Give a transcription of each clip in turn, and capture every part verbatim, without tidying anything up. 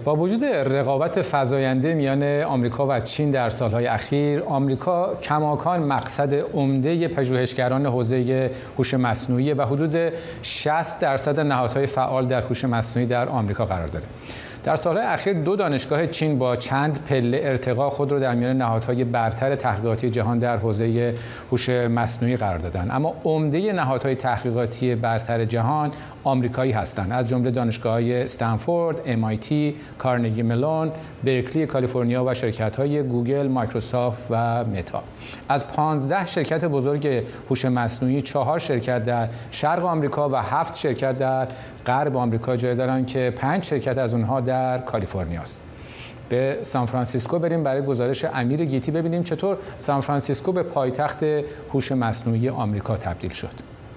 با وجود رقابت فزاینده میان آمریکا و چین در سالهای اخیر، آمریکا کماکان مقصد عمده پژوهشگران حوزه هوش مصنوعی و حدود شصت درصد نهادهای فعال در هوش مصنوعی در آمریکا قرار داره. در سالهای اخیر دو دانشگاه چین با چند پله ارتقا خود را در میان نهادهای برتر تحقیقاتی جهان در حوزه هوش مصنوعی قرار دادند، اما عمده نهادهای تحقیقاتی برتر جهان آمریکایی هستند، از جمله دانشگاه‌های استنفورد، ام آی تی، کارنگی ملون، برکلی کالیفرنیا و شرکت‌های گوگل، مایکروسافت و متا. از پانزده شرکت بزرگ هوش مصنوعی، چهار شرکت در شرق آمریکا و هفت شرکت در غرب آمریکا جای دارند که پنج شرکت از اونها در کالیفرنیا است. به سان فرانسیسکو بریم برای گزارش امیر گیتی ببینیم چطور سان فرانسیسکو به پایتخت هوش مصنوعی آمریکا تبدیل شد.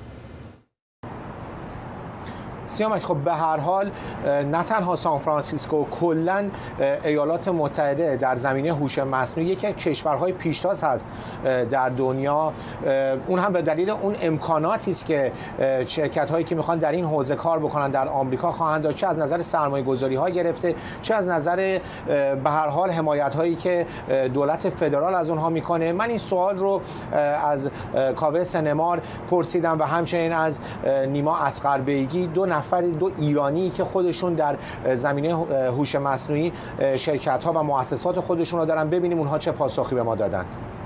سیامک، خب به هر حال نه تنها سان فرانسیسکو، کلاً ایالات متحده در زمینه هوش مصنوعی یکی از کشورهای پیشتاز هست در دنیا. اون هم به دلیل اون امکاناتی است که شرکت‌هایی که میخوان در این حوزه کار بکنن در آمریکا خواهند داشت، چه از نظر سرمایه‌گذاری‌ها گرفته، چه از نظر به هر حال حمایت‌هایی که دولت فدرال از اونها میکنه. من این سوال رو از کاوه سنمار پرسیدم و همچنین از نیما اصغربیگی، دو نفر دو ایرانی که خودشون در زمینه هوش مصنوعی شرکت‌ها و مؤسسات خودشون رو دارن. ببینیم اونها چه پاسخی به ما دادند.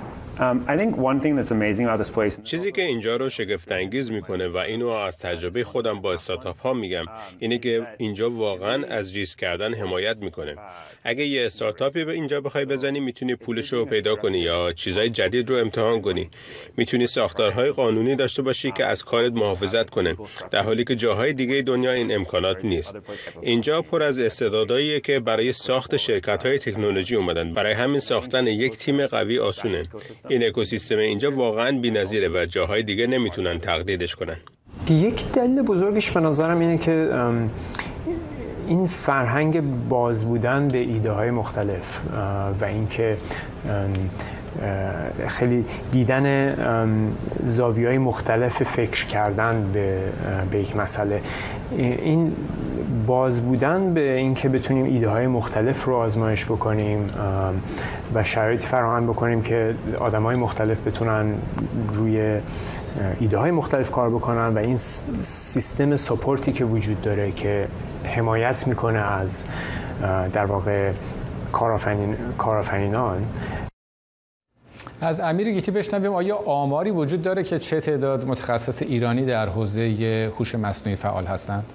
چیزی که اینجا رو شگفت انگیز میکنه و اینو از تجربه خودم با استارتاپ ها میگم اینه که اینجا واقعا از ریسک کردن حمایت میکنه. اگه یه استارتاپی به اینجا بخوای بزنی میتونی پولش رو پیدا کنی یا چیزای جدید رو امتحان کنی. میتونی ساختارهای قانونی داشته باشی که از کارت محافظت کنه، در حالی که جاهای دیگه دنیا این امکانات نیست. اینجا پر از استعداداییه که برای ساخت شرکت‌های تکنولوژی اومدن. برای همین ساختن یک تیم قوی آسونه. این اکوسیستم اینجا واقعاً بی‌نظیره و جاهای دیگه نمیتونن تقلیدش کنن. یک دلیل بزرگش به نظرم اینه که این فرهنگ باز بودن به ایده های مختلف و اینکه خیلی دیدن زاویه‌های مختلف فکر کردن به به یک مسئله، این باز بودن به اینکه بتونیم ایده های مختلف رو آزمایش بکنیم و شرایطی فراهم بکنیم که آدم‌های مختلف بتونن روی ایده های مختلف کار بکنن و این سیستم ساپورتی که وجود داره که حمایت میکنه از در واقع کارآفرین کارآفرینان. از امیر گیتی بشنویم آیا آماری وجود داره که چه تعداد متخصص ایرانی در حوزه هوش مصنوعی فعال هستند؟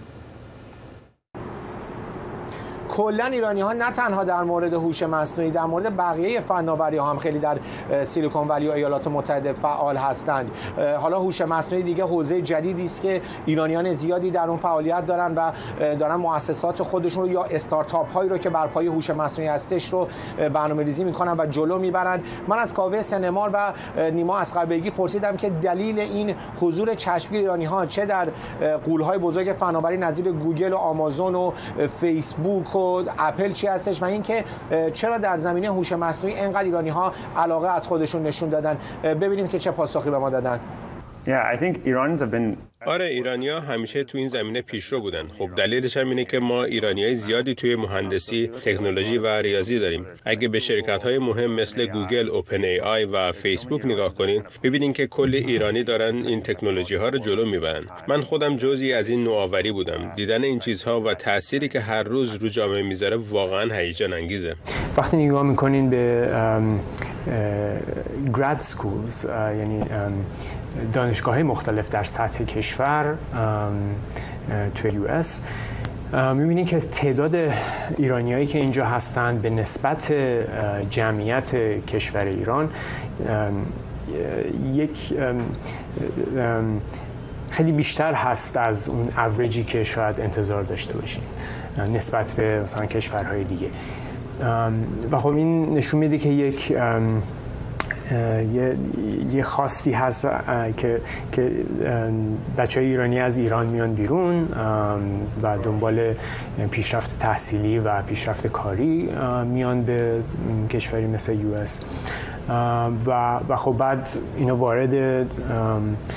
کلا ایرانی ها نه تنها در مورد هوش مصنوعی، در مورد بقیه فناوری ها هم خیلی در سیلیکون ولی و ایالات متحده فعال هستند. حالا هوش مصنوعی دیگه حوزه جدیدی است که ایرانیان زیادی در اون فعالیت دارن و دارن مؤسسات خودشون رو یا استارتاپ هایی رو که بر پایه هوش مصنوعی هستش رو برنامه‌ریزی میکنن و جلو میبرن. من از کاوه سنمار و نیما اصغربیگی پرسیدم که دلیل این حضور چشمگیر ایرانی ها چه در غول‌های بزرگ فناوری نظیر گوگل و آمازون و فیسبوک و اپل چی هستش و اینکه چرا در زمینه هوش مصنوعی اینقدر ایرانی ها علاقه از خودشون نشون دادن. ببینیم که چه پاسخی به ما دادن. Yeah, I think Iranians have been آره، ایرانی‌ها همیشه تو این زمینه پیشرو بودن. خب دلیلش هم اینه که ما ایرانیای زیادی توی مهندسی، تکنولوژی و ریاضی داریم. اگه به شرکت‌های مهم مثل گوگل، اوپن ای آی و فیسبوک نگاه کنین، ببینین که کل ایرانی دارن این تکنولوژی‌ها رو جلو میبرن. من خودم جزئی از این نوآوری بودم. دیدن این چیزها و تأثیری که هر روز رو جامعه میذاره واقعاً هیجان انگیزه. وقتی نگاه می‌کنین به گراد سکولز، یعنی دانشگاه‌های مختلف در سطح کشور توی یو اس، می‌بینید که تعداد ایرانیایی که اینجا هستند به نسبت جمعیت کشور ایران یک خیلی بیشتر هست از اون اوریجی که شاید انتظار داشته باشیم نسبت به مثلا کشورهای دیگه. و خب این نشون میده که یک یه یه خواستی هست که که بچه‌های ایرانی از ایران میان بیرون و دنبال پیشرفت تحصیلی و پیشرفت کاری میان به کشوری مثل یو اس و و خب بعد اینا وارد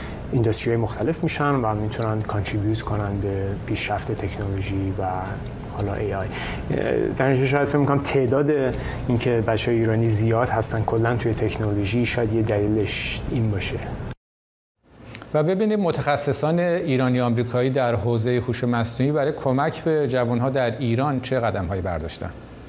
اینداستری‌های مختلف میشن و میتونن کانتریبیوت کنن به پیشرفت تکنولوژی و حالا ای آی. در نتیجه شاید فکر می‌کنم تعداد اینکه بچه‌های ایرانی زیاد هستن کلا توی تکنولوژی شاید یه دلیلش این باشه. و ببینید متخصصان ایرانی آمریکایی در حوزه هوش مصنوعی برای کمک به جوان‌ها در ایران چه قدم‌هایی برداشتن؟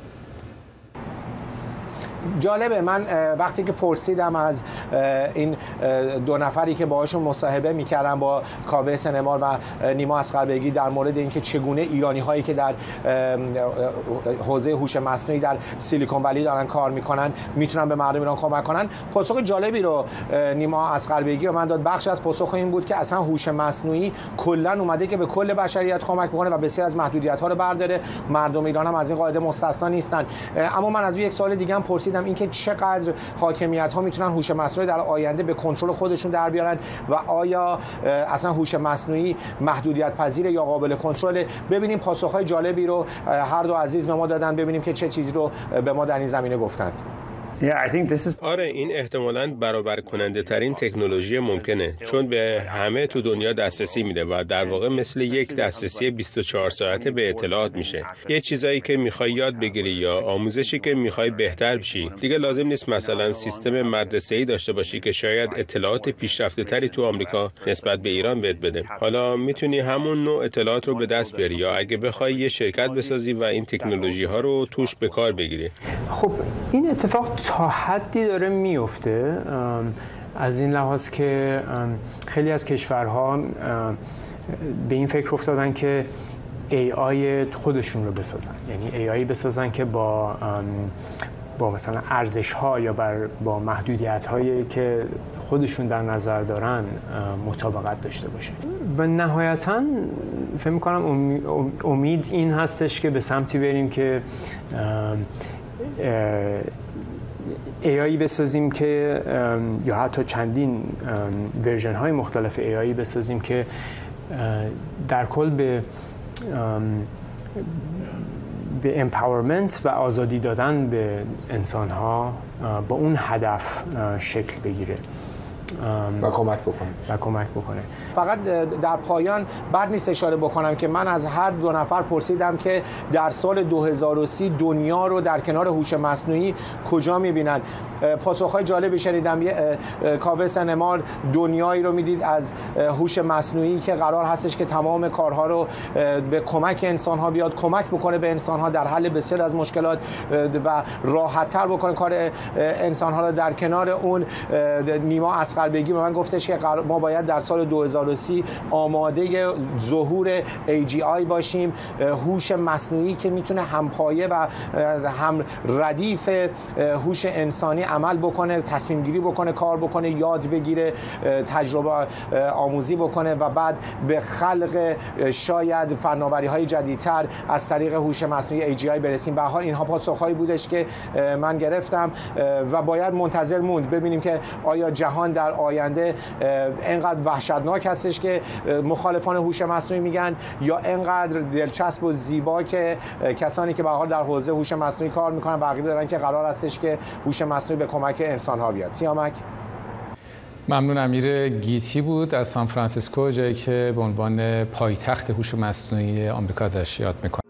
جالبه، من وقتی که پرسیدم از این دو نفری که باهاشون مصاحبه میکردم با کاوه سنمار و نیما اصغربیگی در مورد اینکه چگونه ایرانی هایی که در حوزه هوش مصنوعی در سیلیکون ولی دارن کار میکنن میتونن به مردم ایران کمک کنن، پاسخ جالبی رو نیما اصغربیگی و من داد. بخش از پاسخ این بود که اصلا هوش مصنوعی کلا اومده که به کل بشریت کمک بکنه و بسیار از محدودیت ها رو برداره. مردم ایران هم از این قاعده مستثنا نیستن. اما من از یک سوال دیگه هم پرسیدم اینکه چقدر حاکمیت ها میتونن هوش مصنوعی در آینده به کنترل خودشون در بیارن و آیا اصلا هوش مصنوعی محدودیت پذیر یا قابل کنترل. ببینیم پاسخهای جالبی رو هر دو عزیز به ما دادن، ببینیم که چه چیزی رو به ما در این زمینه گفتند. آره، این احتمالاً برابر کننده ترین تکنولوژی ممکنه، چون به همه تو دنیا دسترسی میده و در واقع مثل یک دسترسی بیست و چهار ساعته به اطلاعات میشه. یه چیزایی که میخوای یاد بگیری یا آموزشی که میخوای بهتر بشی، دیگه لازم نیست مثلا سیستم مدرسه‌ای داشته باشی که شاید اطلاعات پیشرفته تری تو آمریکا نسبت به ایران بهت بده. حالا میتونی همون نوع اطلاعات رو به دست بیاری یا اگه بخوای یه شرکت بسازی و این تکنولوژی ها رو توش به کار بگیری. خب این اتفاق تا حدی داره میفته، از این لحاظ که خیلی از کشورها به این فکر افتادن که ای آی خودشون رو بسازن، یعنی ای آی بسازن که با با مثلا ارزش ها یا بر با محدودیت هایی که خودشون در نظر دارن مطابقت داشته باشه. و نهایتاً فکر می‌کنم امید این هستش که به سمتی بریم که ای آی بسازیم که یا حتی چندین ورژن های مختلف ای آی بسازیم که در کل به به امپاورمنت و آزادی دادن به انسان ها با اون هدف شکل بگیره و کمک بکنه و کمک بکنه. فقط در پایان بد نیست اشاره بکنم که من از هر دو نفر پرسیدم که در سال دو هزار و سی دنیا رو در کنار هوش مصنوعی کجا می‌بینن. پاسخ‌های جالبی شنیدم. کاوه سنمار دنیایی رو میدید از هوش مصنوعی که قرار هستش که تمام کارها رو به کمک انسان‌ها بیاد، کمک بکنه به انسان‌ها در حل بسیار از مشکلات و راحت‌تر بکنه کار انسان‌ها رو. در کنار اون نیما اصغربیگی به من گفتش که ما باید در سال دو هزار و سی آماده ظهور ای جی آی باشیم، هوش مصنوعی که میتونه همپایه و هم ردیف هوش انسانی عمل بکنه، تصمیم گیری بکنه، کار بکنه، یاد بگیره، تجربه آموزی بکنه و بعد به خلق شاید فناوری های جدیدتر از طریق هوش مصنوعی ای جی آی برسیم. به هر حال اینها پاسخهایی بودش که من گرفتم و باید منتظر موند ببینیم که آیا جهان در آینده انقدر وحشتناک هستش که مخالفان هوش مصنوعی میگن یا انقدر دلچسب و زیبا که کسانی که به هر حال در حوزه هوش مصنوعی کار میکنن بقیه دارن که قرار هستش که هوش مصنوعی به کمک انسان ها بیاد. سیامک. ممنون. امیر گیتی بود از سان فرانسیسکو، جایی که به عنوان پایتخت هوش مصنوعی آمریکا ازش یاد میکنه.